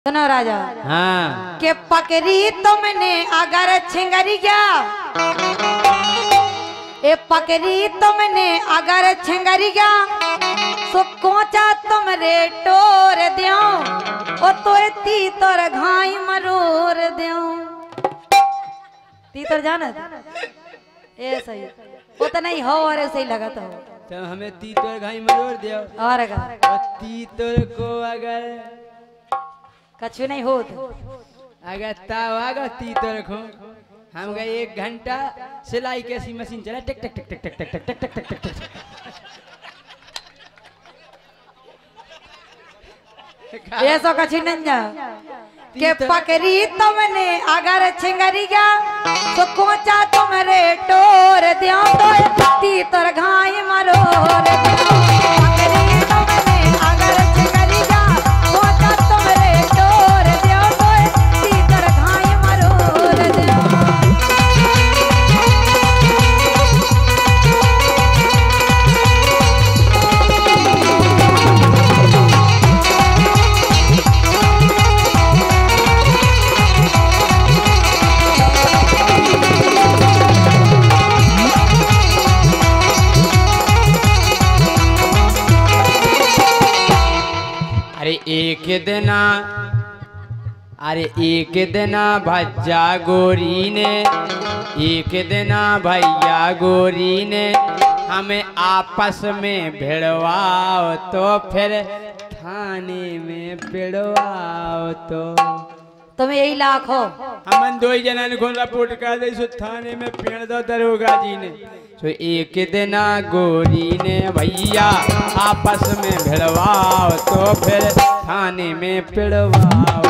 सुनो राजा। हाँ के पकड़ी तुमने अगर छिंगरिया, ए पकड़ी तुमने अगर छिंगरिया, सो कोचा तुम रे टोर दियो, ओ तो तीतर घाई मरोर दियो। तीतर जाना ये सही वो तो नहीं हो और ऐसे ही लगा तो हमें तीतर घाई मरोर दियो और तीतर को अगर कछु नहीं हो अगर तावागा तीतर को हम गए 1 घंटा सिलाई कैसी मशीन चला टिक टिक टिक टिक टिक टिक टिक टिक टिक टिक ये सो कछु नहीं जा के पकड़ी तुमने अगर छिंगरिया, तो कोचा तुम रे टोर दियो, तो तीतर घाई मरोर दियो। पकड़ी तुमने अगर छिंगरिया, कोचा तुम रे टोर दियो, तो तीतर घाई मरोर दियो। अरे एक दिना भज्जा गोरी ने, एक दिना भैया गोरी ने हमें आपस में भिड़वाओ, तो फिर थाने में भिड़वाओ। तो तुम्हें यही लाख हो हमन 2 जना ने खोल रिपोर्ट कर दे सो थाने में पेड़ दो दरोगा जी ने। तो एक दिना गोरी ने भैया आपस में भिड़वाओ, तो फिर थाने में पिड़वाओ।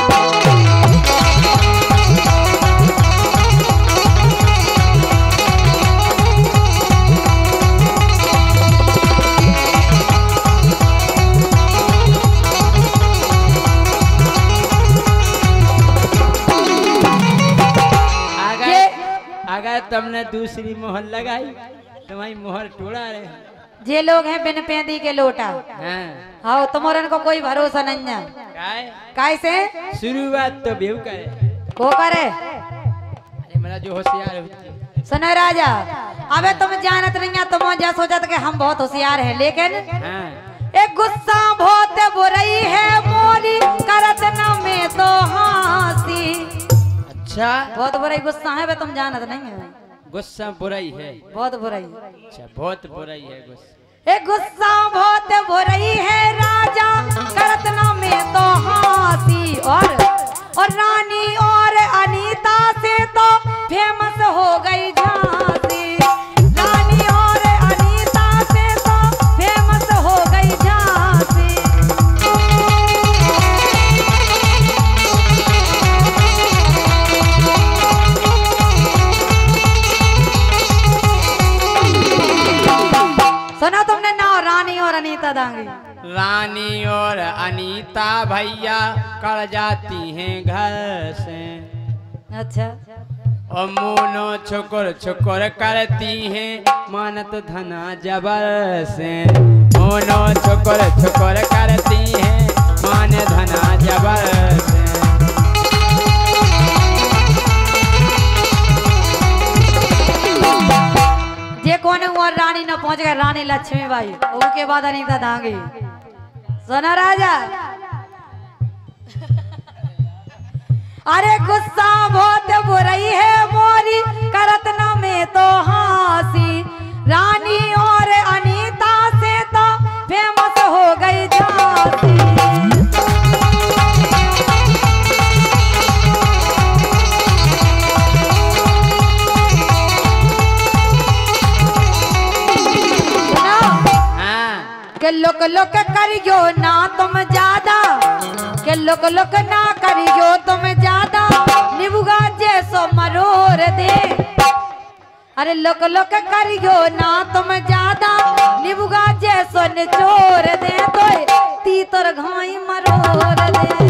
अगर तुमने दूसरी मोहर लगाई तुम्हारी मोहर टोड़ा रहे। जे लोग हैं बिन पेंदी के लोटा, हाँ तुम्हारे को कोई भरोसा नहीं है। कैसे शुरुआत तो बेव करे को करे, अरे मेरा जो होशियार होती। सुनो राजा, अबे तुम जानत नहीं है, तुम जा सोचत के हम बहुत होशियार हैं, लेकिन एक गुस्सा बहुत बुराई है मोरी, करत न में तो हंसी। अच्छा बहुत बुराई गुस्सा है, तुम जानत नहीं है। गुस्सा बुराई है, बहुत बुराई। अच्छा बहुत बुराई है गुस्सा। एक गुस्सा बहुत बुराई है राजा, करत न में तो हंसी। और रानी और अनीता से तो फेमस हो गई झांसी। रानी और अनीता से तो फेमस हो गई झांसी। सुना तुमने ना रानी और अनीता दांगी। रानी और अनीता भैया कर जाती हैं घर से। अच्छा और मोनो छुकुर छुकुर करती हैं मानत धना जबर से। मोनो छुकुर छुकुर करती हैं मान धना जबर से। जे कोने और रानी न पहुंच गए, रानी लक्ष्मी बाई, उसके बाद अनीता दांगी। सुना राजा, अरे गुस्सा बहुत बुराई है मोरी, करत न में तो हंसी। रानी और अनीता से तो फेमस हो गई झांसी। के लोक लोक करियो ना तुम ज्यादा, के लोक लोक ना करियो तुम ज्यादा, निभुगा जैसो मरोर दे। अरे लोक लोक करियो ना तुम ज्यादा, निभुगा जैसो निचोर दे, तो तीतर घाई मरोर दे।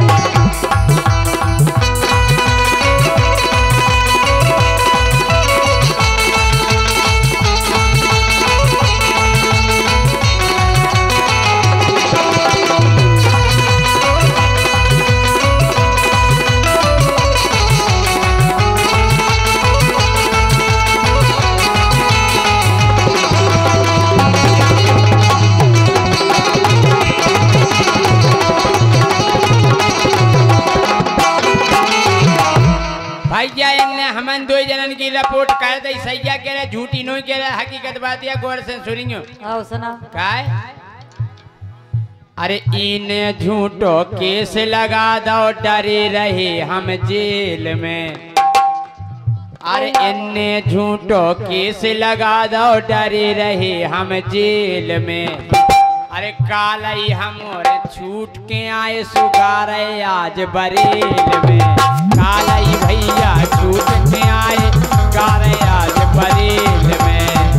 भैया इनने हमन दो जनन की रिपोर्ट कर दई सैया कह रहे झूठी नहीं कह रहे हकीकत बात या गौर से सुनियो आओ सुना काय अरे इने झूठो केस लगा दो डरे रहे हम जेल में अरे इन्ने झूठो केस लगा दो डरे रहे हम जेल में अरे काल ही हम छूट के आए सुगारे आज बरेल में काल ही भैया छूट के आए सुगारे आज बरेल में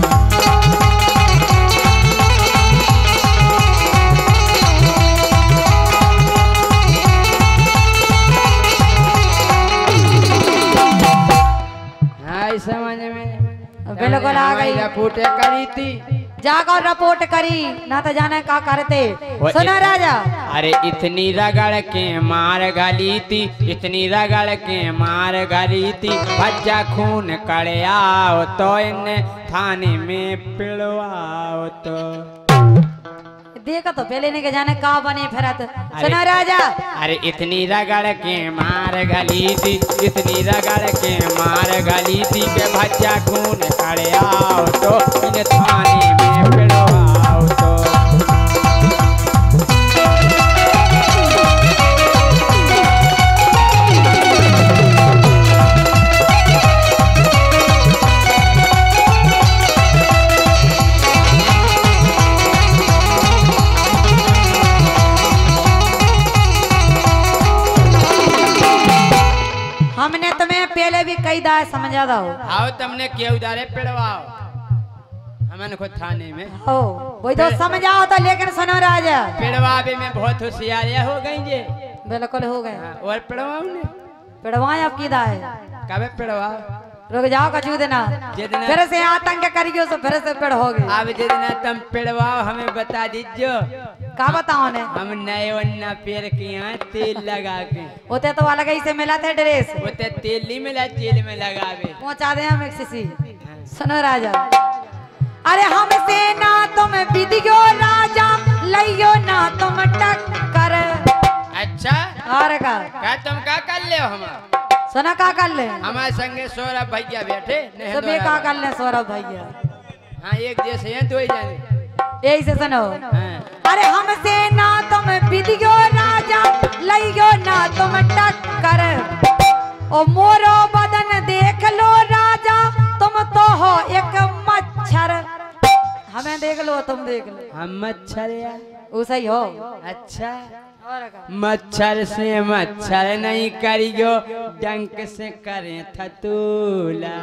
समझ में बिल्कुल आ गई रिपोर्ट करी थी जाकर रिपोर्ट करी ना तो जाने का करते सुना राजा अरे इतनी रगड़ के मार गली थी इतनी रगड़ के मार गली थी बच्चा खून कड़े आओ तो इन थाने में पिड़वाओ तो देखा तो पहले ने के जाने का बने फिरत सुना राजा अरे इतनी रगड़ के मार गली थी इतनी रगड़ के मार गली थी के बच्चा खून कड़े आओ तो इन थाने में पिड़वाओ तो हमने तुम्हें पहले भी कई दाए समझा दो आओ तुमने क्यों उधारे पिड़वाओ हमन को थाने में ओ वही तो समझाओ तो लेकिन सुनो राजा पिड़वावे में बहुत होशियारियां हो गई जे बिल्कुल हो गए और पिड़वाओ ने पिड़वाए आपकी दाए कब पिड़वाओ रुक जाओ कचू देना फिर से आतंक करियो तो फिर से पेड़ हो गए अब जितना तुम पिड़वाओ हमें बता दीजियो का बताओ ने हम नए वन्ना पेड़ के यहाँ तेल लगा के होते तो अलग ही से मिला थे ड्रेस होते तेल नहीं मिला तेल में लगावे पहुंचा दे हम किसी सुनो राजा अरे हमसे ना तुम विदियो राजा लियो ना तुम टक्कर अच्छा और का तुम का कर ले हम सुना का कर ले हमारे संगे सौरभ भैया बैठे सभी का कर ले सौरभ भैया हाँ एक जैसे हैं दो ही जाने यही से सुनो हाँ। अरे हमसे ना तुम विदियो राजा लियो ना तुम टक्कर ओ मोरो बदन देख लो राजा तुम तो हो एक मच्छर हमें देख लो तुम देख लो हम मच्छर या उसे ही हो अच्छा मच्छर से मच्छर नहीं करियो डंक से करें थतूला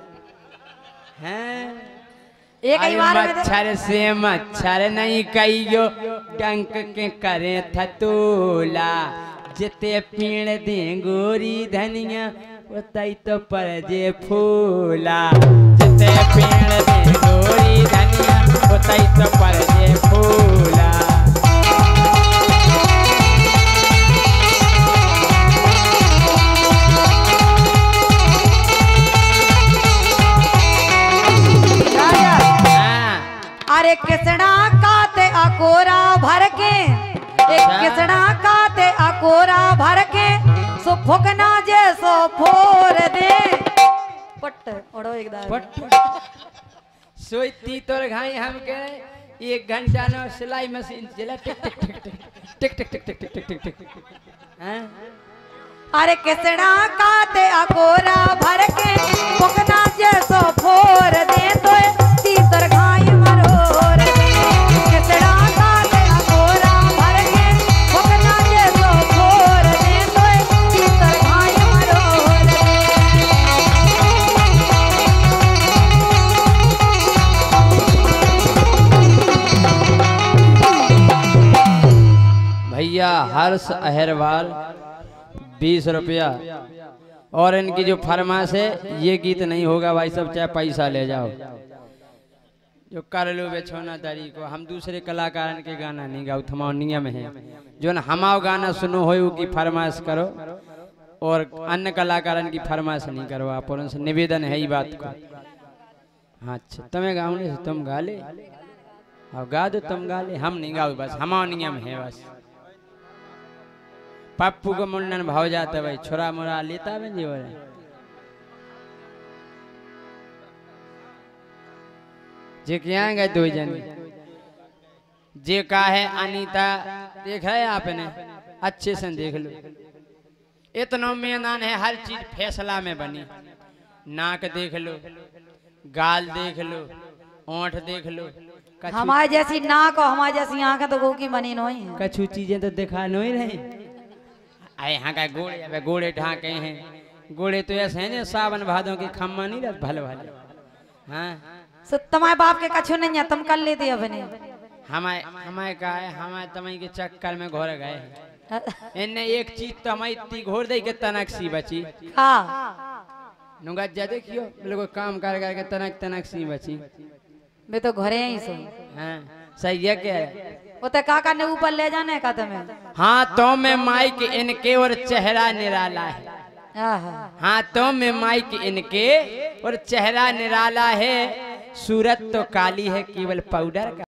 हैं एक ही बार में मच्छर से मच्छर नहीं कहियो डंक के करें थतूला जिते पीण दे गोरी धनिया उतई तो पर जे फूला जिते पीण दे गोरी धनिया उतई तो पर जे फूला अरे किसना काते अकोरा भर के एक किसना काते अकोरा भर के सो फुकना जैसो फोर दे पट ओड़ो एक दार पट सोईती तोर घाई हम के 1 घंटा नो सिलाई मशीन चला टिक टिक टिक टिक टिक टिक टिक टिक टिक टिक हैं अरे किसना काते अकोरा भर के फुकना जैसो फोर दे तो तीतर घाई मरोर दे किसना काते अकोरा भर के फुकना जैसो फोर दे तो तीतर घाई मरोर दे भैया हर्ष अहरवाल 20 रुपया और इनकी जो फरमाइश है ये गीत नहीं होगा भाई सब चाहे पैसा ले जाओ जो कर लो बेछोना दारी को हम दूसरे कलाकार के गाना नहीं गाओ थमानिया में है जो न हमाओ गाना सुनो हो की फरमाइश करो और अन्य कलाकार की फरमाइश नहीं करो आप और उनसे निवेदन है ही बात को हाँ अच्छा तुम्हें गाओ नहीं तुम गा ले और गा दो तुम गा ले हम नहीं गाओ बस हमानिया में है बस पप्पू को मुंडन भाव जाता भाई छोरा मोरा लेता है जी जे क्या गए दो जन जे का है अनीता देखा है आपने अच्छे से देख लो इतना मैदान है हर चीज फैसला में बनी नाक देख लो गाल देख लो ओंठ देख लो हमारे जैसी नाक और हमारे जैसी आंख तो गो की मनी नहीं है कछु चीजें तो दिखा नहीं रही आए यहाँ का गोड़े अब गोड़े ढाके हैं गोड़े तो ऐसे हैं सावन भादों के खम्मा नहीं रहते भले भले हाँ सो तुम्हारे बाप के कछु नहीं है तुम कर लेते अपने हमारे का है हमारे तमई के चक्कर में घोर गए इन्हें एक चीज तो हमारी इतनी घोर दे के तनक सी बची हाँ नुंगा जा देखियो लोग काम कर करके तनक तनक सी बची मैं तो घरे ही सो हाँ सही है क्या वो तो काका ने ऊपर ले जाने का तुम्हें हाँ तो में माइक इनके और चेहरा निराला है हाँ तो में माइक इनके और चेहरा निराला है सूरत तो काली है केवल पाउडर का